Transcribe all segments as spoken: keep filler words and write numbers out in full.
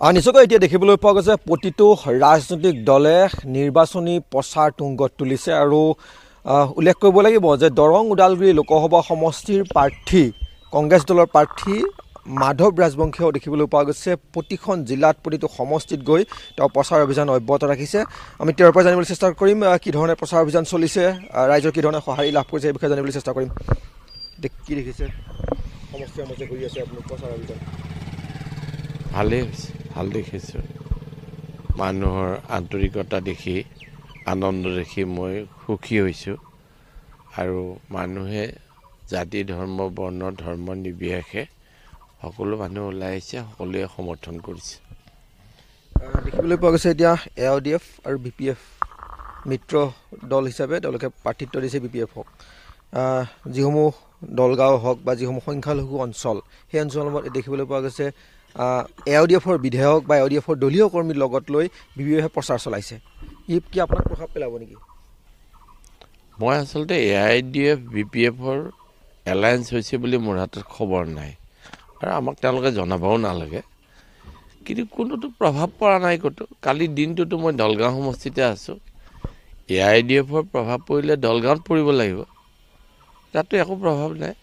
নিশ্চয়কৈ এতিয়া দেখিবলৈ পোৱা গৈছে প্ৰতিটো ৰাজনৈতিক দলে নিৰ্বাচনী প্ৰচাৰ তুংগত তুলিছে আৰু উল্লেখ কৰিব লাগিব যে দৰং ওদালগুৰি লোকসভা সমষ্টিৰ প্ৰাৰ্থী কংগ্ৰেছ দলৰ প্ৰাৰ্থী মাধৱ ৰাজবংশীয়েও দেখিবলৈ পোৱা গৈছে প্ৰতিখন জিলাত প্ৰতিটো সমষ্টিত গৈ তেওঁ প্ৰচাৰ অভিযান অব্যাহত ৰাখিছে। আমি তেওঁৰ পৰা জানিবলৈ চেষ্টা কৰিম কি ধৰণে প্ৰচাৰ অভিযান চলিছে, ৰাইজৰ কি ধৰণে সঁহাৰি লাভ কৰিছে এই বিষয়ে জানিবলৈ চেষ্টা কৰিম। কি দেখিছে সমষ্টিৰ মাজে কৰি আছে আপুনি প্ৰচাৰ অভিযান? ভালেই হৈছে, ভাল দেখিছোঁ। মানুহৰ আন্তৰিকতা দেখি আনন্দ দেখি মই সুখী হৈছোঁ আৰু মানুহে জাতি ধৰ্ম বৰ্ণ ধৰ্ম নিৰ্বিশেষে সকলো মানুহ ওলাই আহিছে, সকলোৱে সমৰ্থন কৰিছে। দেখিবলৈ পোৱা গৈছে এতিয়া A I U D F আৰু বি পি এফ মিত্ৰ দল হিচাপে তেওঁলোকে প্ৰাৰ্থিত্ব দিছে। বি পি এফক যিসমূহ দলগাঁও হওক বা যিসমূহ সংখ্যালঘু অঞ্চল সেই অঞ্চলত দেখিবলৈ পোৱা গৈছে এ আই ইউ ডি এফৰ বিধায়ক বা এ আই ইউ ডি এফৰ দলীয় কৰ্মীৰ লগত লৈ বি পি এফে প্ৰচাৰ চলাইছে। ই কি আপোনাক প্ৰভাৱ পেলাব নেকি? মই আচলতে A I U D F B P এফৰ এলায়েন্স হৈছে বুলি মোৰ হাতত খবৰ নাই আৰু আমাক তেওঁলোকে জনাবও নালাগে, কিন্তু কোনোতো প্ৰভাৱ পৰা নাই ক'তো। কালি দিনটোতো মই দলগাঁও সমষ্টিতে আছোঁ। এ আই ইউ ডি এফৰ প্ৰভাৱ পৰিলে দলগাঁৱত পৰিব লাগিব, তাতো একো প্ৰভাৱ নাই।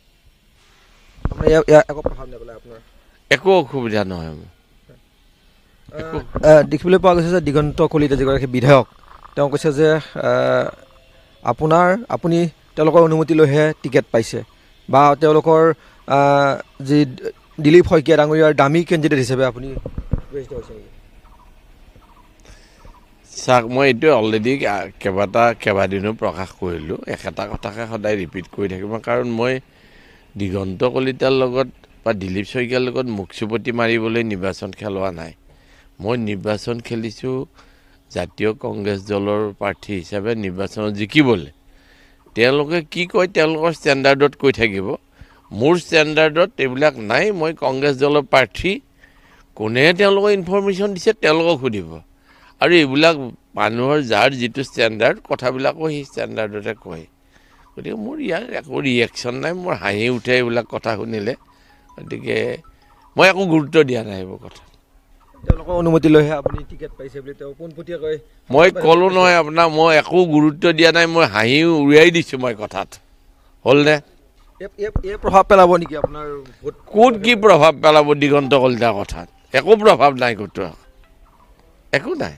একো প্ৰভাৱ নাপালে আপোনাৰ একো অসুবিধা নহয়। মোৰ দেখিবলৈ পোৱা গৈছে যে দিগন্ত কলিতা যিগৰাকী বিধায়ক তেওঁ কৈছে যে আপোনাৰ আপুনি তেওঁলোকৰ অনুমতি লৈহে টিকেট পাইছে বা তেওঁলোকৰ যি দিলীপ শইকীয়া ডাঙৰীয়াৰ দামী কেণ্ডিডেট হিচাপে আপুনি চাওক, মই এইটো অলৰেডি কেইবাটা কেইবাদিনো প্ৰকাশ কৰিলোঁ। একেটা কথাকে সদায় ৰিপিট কৰি থাকিব, কাৰণ মই দিগন্ত কলিতাৰ লগত বা দিলীপ শইকীয়াৰ লগত মুখ চুপতি মাৰিবলৈ নিৰ্বাচন খেলোৱা নাই। মই নিৰ্বাচন খেলিছোঁ জাতীয় কংগ্ৰেছ দলৰ প্ৰাৰ্থী হিচাপে নিৰ্বাচনত জিকিবলৈ। তেওঁলোকে কি কয় তেওঁলোকৰ ষ্টেণ্ডাৰ্ডত কৈ থাকিব, মোৰ ষ্টেণ্ডাৰ্ডত এইবিলাক নাই। মই কংগ্ৰেছ দলৰ প্ৰাৰ্থী, কোনে তেওঁলোকক ইনফৰমেশ্যন দিছে তেওঁলোকক সুধিব আৰু এইবিলাক মানুহৰ যাৰ যিটো ষ্টেণ্ডাৰ্ড কথাবিলাকো সেই ষ্টেণ্ডাৰ্ডতে কয়। গতিকে মোৰ ইয়াৰ একো ৰিয়েকশ্যন নাই, মোৰ হাঁহি উঠে এইবিলাক কথা শুনিলে। গতিকে মই একো গুৰুত্ব দিয়া নাই এইবোৰ কথা। তেওঁলোকৰ অনুমতি লৈহে আপুনি টিকেট পাইছে বুলি তেওঁ পোনপটীয়াকৈ মই ক'লোঁ নহয় আপোনাক, মই একো গুৰুত্ব দিয়া নাই, মই হাঁহি উৰিয়াই দিছোঁ মই কথাত। হ'লনে? এই প্ৰভাৱ পেলাব নেকি আপোনাৰ? ক'ত কি প্ৰভাৱ পেলাব দিগন্ত কলিতাৰ কথাত? একো প্ৰভাৱ নাই, ক'তো একো নাই।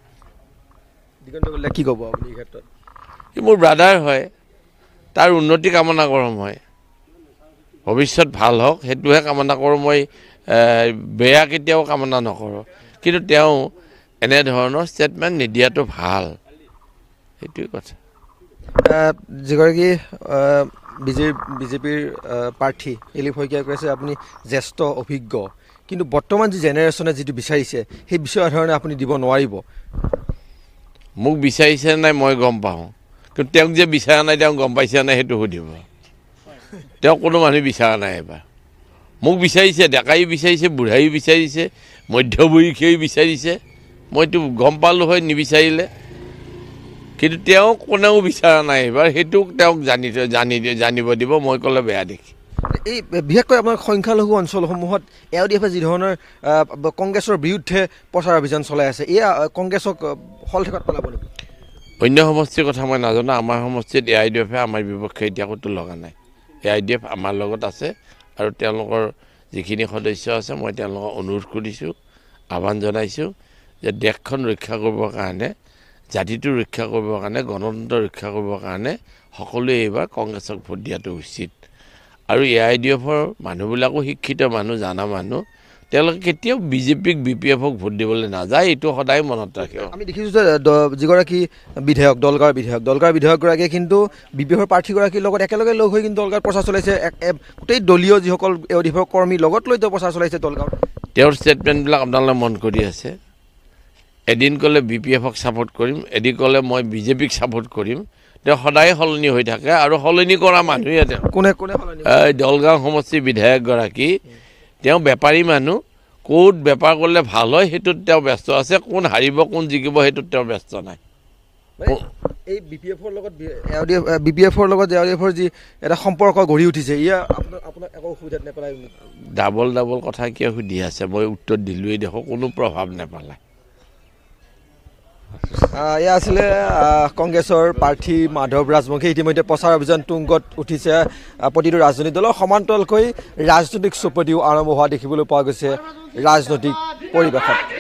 দিগন্ত কলিতা কি ক'ব আপুনি এই ক্ষেত্ৰত? সি মোৰ ব্ৰাদাৰ হয়, তাৰ উন্নতি কামনা কৰোঁ মই। ভৱিষ্যত ভাল হওক সেইটোহে কামনা কৰোঁ মই, বেয়া কেতিয়াও কামনা নকৰোঁ। কিন্তু তেওঁ এনেধৰণৰ ষ্টেটমেণ্ট নিদিয়াটো ভাল, সেইটোৱে কথা। যিগৰাকী বিজে বিজেপিৰ প্ৰাৰ্থী দিলীপ শইকীয়াই কৈছে আপুনি জ্যেষ্ঠ অভিজ্ঞ, কিন্তু বৰ্তমান যি জেনেৰেশ্যনে যিটো বিচাৰিছে সেই বিচৰা ধৰণে আপুনি দিব নোৱাৰিব। মোক বিচাৰিছে নাই মই গম পাওঁ, কিন্তু তেওঁক যে বিচৰা নাই তেওঁ গম পাইছে নাই সেইটো সুধিব। তেওঁক কোনো মানুহে বিচৰা নাই। এবাৰ মোক বিচাৰিছে, ডেকাইও বিচাৰিছে, বুঢ়াইও বিচাৰিছে, মধ্যবয়সীও বিচাৰিছে। মইতো গম পালোঁ হয় নিবিচাৰিলে, কিন্তু তেওঁ কোনেও বিচৰা নাই এইবাৰ। সেইটো তেওঁক জানি জানি জানিব দিব, মই ক'লে বেয়া দেখি। এই বিশেষকৈ আমাৰ সংখ্যালঘু অঞ্চলসমূহত এ আই ইউ ডি এফে যি ধৰণৰ কংগ্ৰেছৰ বিৰুদ্ধে প্ৰচাৰ অভিযান চলাই আছে, এয়া কংগ্ৰেছক হলঠেকত পেলাব নেকি? অন্য সমষ্টিৰ কথা মই নাজানো। আমাৰ সমষ্টিত এ আই ইউ ডি এফে আমাৰ বিপক্ষে এতিয়া ক'তো লগা নাই। A I U D F আমাৰ লগত আছে আৰু তেওঁলোকৰ যিখিনি সদস্য আছে মই তেওঁলোকক অনুৰোধ কৰিছোঁ, আহ্বান জনাইছোঁ যে দেশখন ৰক্ষা কৰিবৰ কাৰণে, জাতিটো ৰক্ষা কৰিবৰ কাৰণে, গণতন্ত্ৰ ৰক্ষা কৰিবৰ কাৰণে সকলোৱে এইবাৰ কংগ্ৰেছক ভোট দিয়াটো উচিত। আৰু এ আই ইউ ডি এফৰ মানুহবিলাকো শিক্ষিত মানুহ, জানা মানুহ, তেওঁলোকে কেতিয়াও বিজেপিক বি পি এফক ভোট দিবলৈ নাযায়, এইটো সদায় মনত ৰাখিব। আমি দেখিছোঁ যে যিগৰাকী বিধায়ক দলগাঁৱৰ বিধায়ক দলগাঁৱৰ বিধায়কগৰাকীয়ে কিন্তু বি পি এফৰ প্ৰাৰ্থীগৰাকীৰ লগত একেলগে লগ হৈ কিন্তু দলগাঁৱত প্ৰচাৰ চলাইছে। গোটেই দলীয় যিসকল এ আই ইউ ডি এফৰ কৰ্মীৰ লগত লৈ তেওঁ প্ৰচাৰ চলাইছে দলগাঁৱত। তেওঁৰ ষ্টেটমেণ্টবিলাক আপোনালোকে মন কৰি আছে। এদিন ক'লে বি পি এফক ছাপোৰ্ট কৰিম, এদিন ক'লে মই বিজেপিক ছাপোৰ্ট কৰিম। তেওঁ সদায় সলনি হৈ থাকে আৰু সলনি কৰা মানুহে তেওঁ। কোনে কোনে সলনি? দলগাঁও সমষ্টিৰ বিধায়কগৰাকী, তেওঁ বেপাৰী মানুহ, ক'ত বেপাৰ কৰিলে ভাল হয় সেইটোত তেওঁ ব্যস্ত আছে। কোন হাৰিব কোন জিকিব সেইটোত তেওঁ ব্যস্ত নাই। এই বি পি এফৰ লগত বি পি এফৰ লগত এ আই ইউ ডি এফৰ যি এটা সম্পৰ্ক গঢ়ি উঠিছে ইয়া আপোনাৰ আপোনাক একো অসুবিধাত নেপেলায় ডাবল ডাবল কথা কিয় সুধি আছে মই উত্তৰ দিলোৱেই দেখোঁ কোনো প্ৰভাৱ নেপেলায় এয়া আছিলে কংগ্ৰেছৰ প্ৰাৰ্থী মাধৱ ৰাজবংশী ইতিমধ্যে প্ৰচাৰ অভিযান তুংগত উঠিছে প্ৰতিটো ৰাজনৈতিক দলৰ সমান্তৰালকৈ ৰাজনৈতিক চুপতিও আৰম্ভ হোৱা দেখিবলৈ পোৱা গৈছে ৰাজনৈতিক পৰিৱেশত